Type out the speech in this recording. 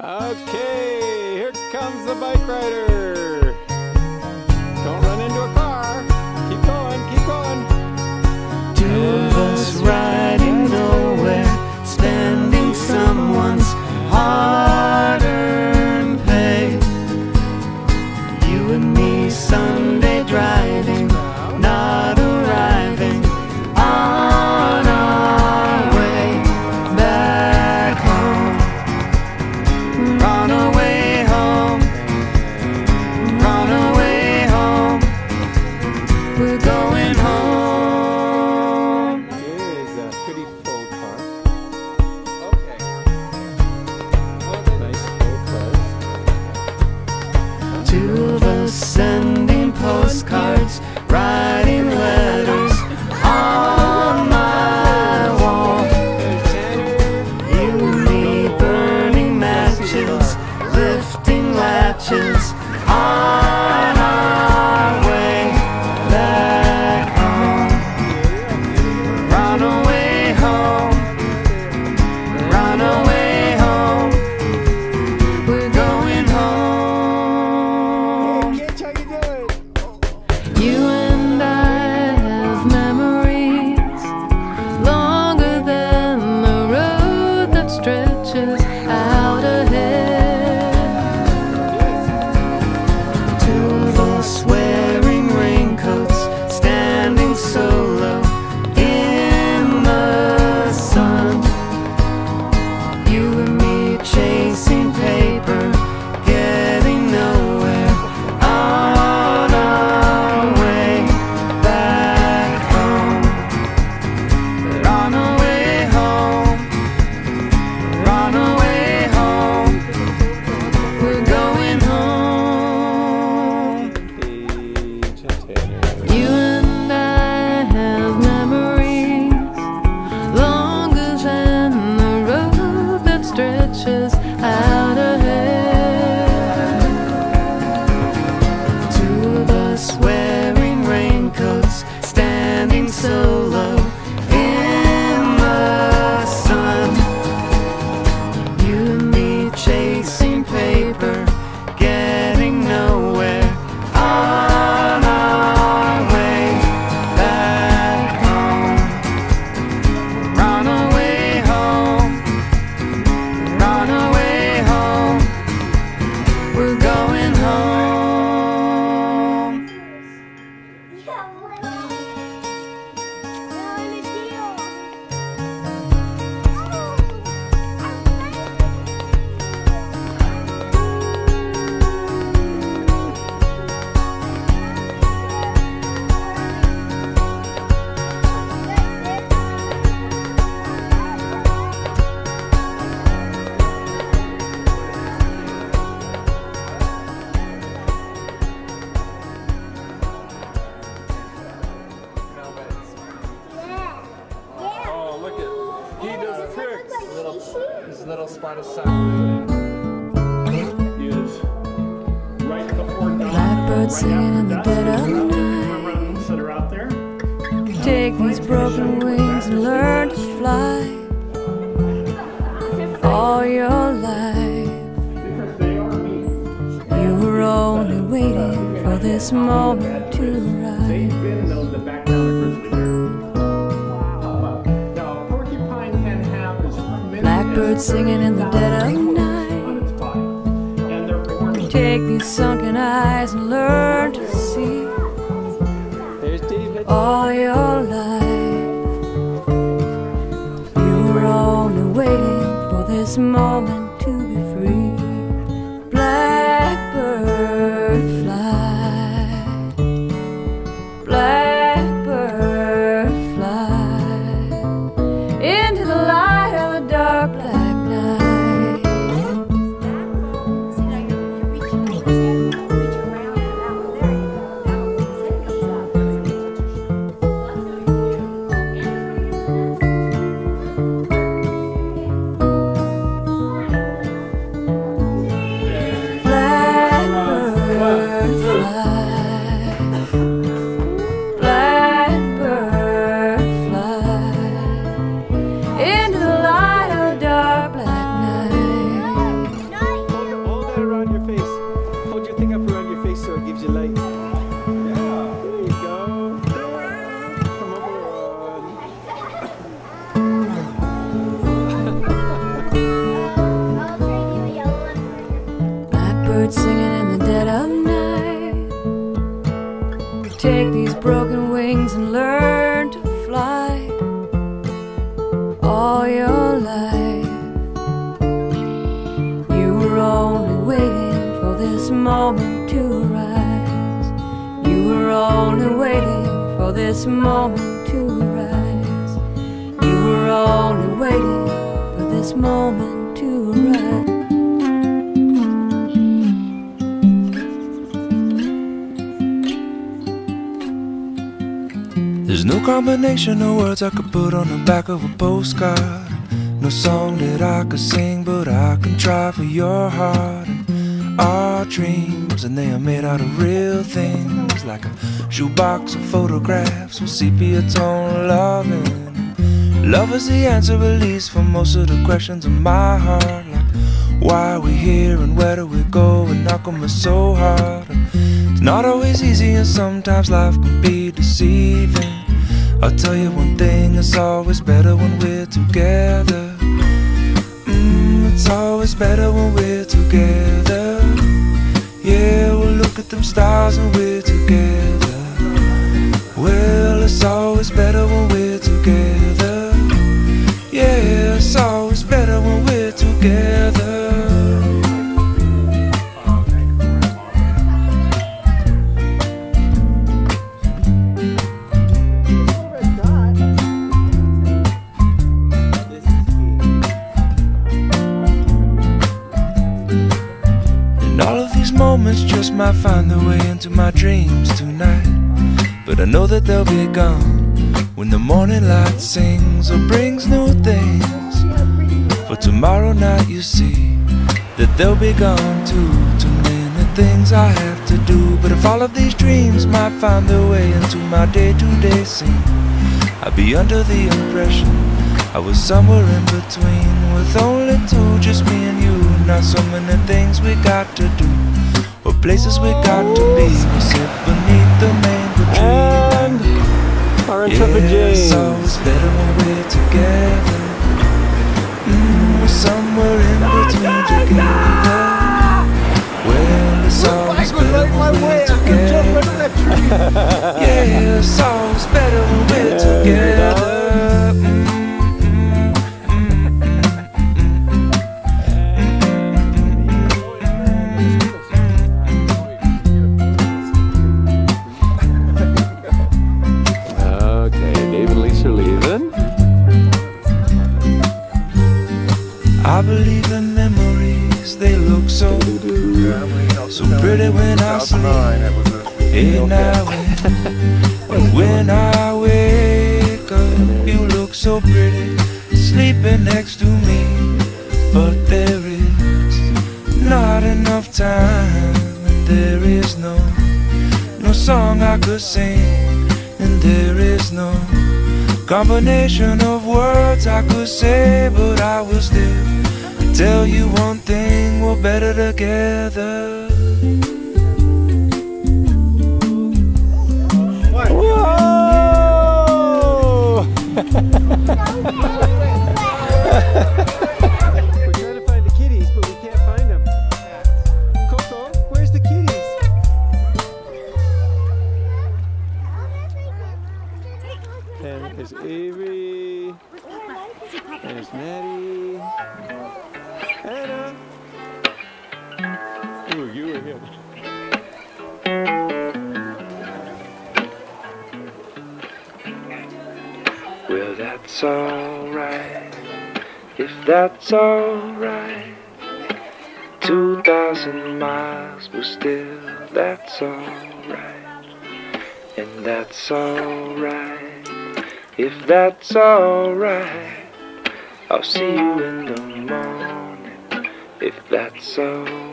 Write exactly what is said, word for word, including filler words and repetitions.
Okay, here comes the bike rider. Don't run into a car. Keep going, keep going. Two of us riding nowhere, spending someone's hard-earned pay. You and me Sunday driving, not arriving on our way back home. Run away home, run away home. We're going home. Here is a pretty full car. Okay. Nice full car. Two of us sending postcards, writing letters on my wall. You and me burning matches, lifting latches on our way back home. Run away home, run away home. We're going home. Hey, Kitch, how you doing? You and I have memories longer than the road that stretches out ahead. Two of us wearing raincoats, standing solo in the sun. You and me chasing paper, getting nowhere on our way back home. Run away home, run away home. We're going home. You and I have memories longer than the road that stretches out ahead. Two of us wearing raincoats, standing solo in the sun. You and me chasing paper, getting nowhere on our way back home. Run away home, run away home. We're going home. Oh, look at, he does tricks. Little, his little spot of sun is right before dawn. Blackbird singing in the dead of Runs that are out there. night. Take these broken wings and learn to fly. All your life, Because they are me. you were only waiting for this moment to They've arrive. been known to back down a grizzly bear. Now, a porcupine can have as many Blackbird as singing in the dead of on night. its body. And they're born with Take these sunken eyes and learn to see. There's David. All your life, you were only waiting for this moment to be free. Blackbird fly, blackbird fly into the light of a dark black night. moment to rise. You were only waiting for this moment to rise. You were only waiting for this moment to rise. There's no combination of words I could put on the back of a postcard. No song that I could sing, but I can try for your heart. And our dreams, and they are made out of real things, like a shoebox of photographs with sepia tone loving. Love is the answer, at least, for most of the questions in my heart. Like, why are we here and where do we go, and how come it's so hard? It's not always easy, and sometimes life can be deceiving. I'll tell you one thing, it's always better when we're together. Mm, it's always better when we're together. Yeah, we'll look at them stars and we're together. Well, it's always better when we're together. Yeah, it's always better when we're together. Moments just might find their way into my dreams tonight, but I know that they'll be gone when the morning light sings or brings new things. For tomorrow night you see that they'll be gone too. Too many things I have to do, but if all of these dreams might find their way into my day-to-day scene, I'd be under the impression I was somewhere in between, with only two, just me and you. Not so many things we got to do, or places we got to be. We sit beneath the mango tree. And our intrepid yeah, James. It's always better when we're together. Mm, we're somewhere in between together. Well, it's always better when we're together. Yeah, it's always better when we're together. Mm. I believe in memories, they look so, so pretty when I sleep. Hey now, and when I wake up, you look so pretty, sleeping next to me. But there is not enough time, and there is no, no song I could sing, and there is no combination of words I could say, but I will still tell you one thing, we're better together. Whoa! We're trying to find the kitties, but we can't find them. Coco, where's the kitties? And there's Avery. There's Maddie. Anna. Ooh, you were good. Well, that's alright, if that's alright. Two thousand miles, but still that's alright. And that's alright, if that's alright. I'll see you in the morning, if that's alright.